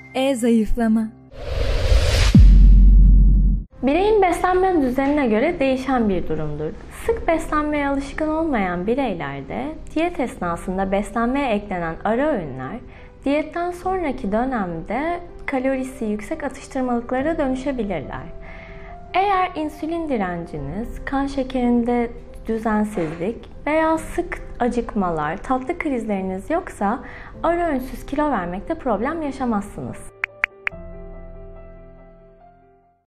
Zayıflama. Bireyin beslenme düzenine göre değişen bir durumdur. Sık beslenmeye alışkın olmayan bireylerde diyet esnasında beslenmeye eklenen ara öğünler, diyetten sonraki dönemde kalorisi yüksek atıştırmalıklara dönüşebilirler. Eğer insülin direnciniz, kan şekerinde düzensizlik veya sık acıkmalar, tatlı krizleriniz yoksa ara öğünsüz kilo vermekte problem yaşamazsınız.